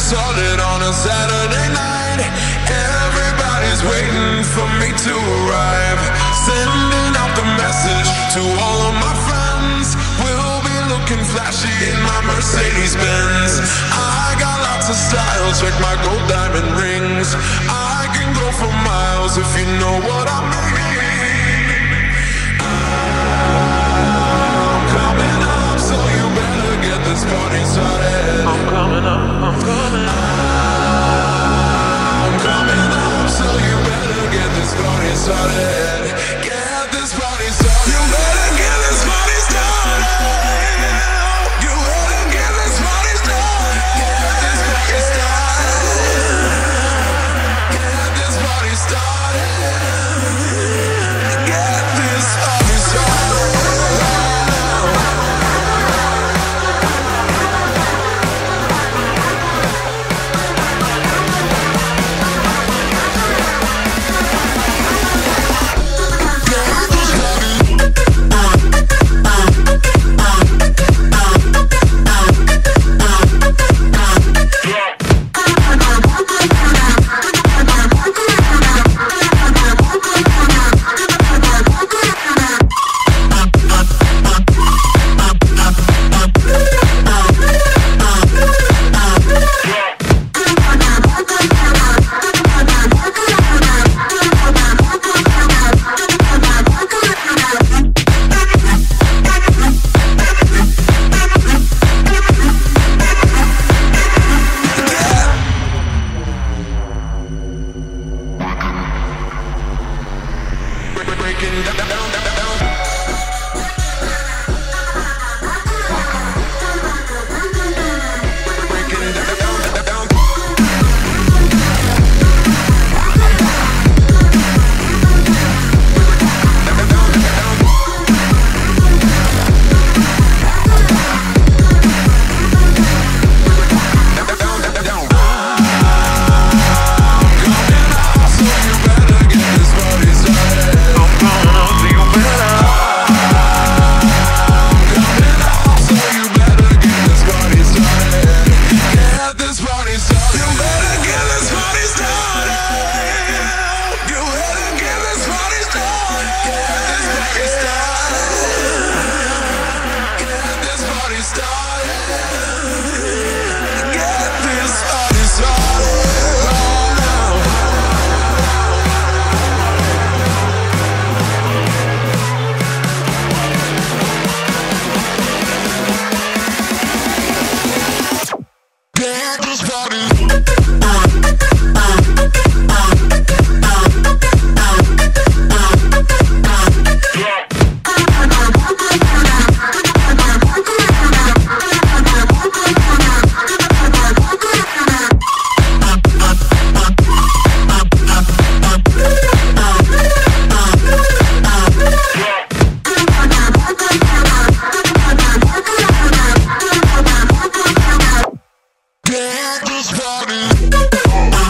started on a Saturday night. Everybody's waiting for me to arrive. Sending out the message to all of my friends. We'll be looking flashy in my Mercedes Benz. I got lots of style, check my gold diamond rings. I can go for miles if you know what I mean. I'm coming up, so you better get this party started. I'm coming up, I'm coming up. I'm coming up, so you better get this party started. Get this party started. You better get this party started. You better get this party started. Get this party started. Get this party started. Get this party started. Get this party.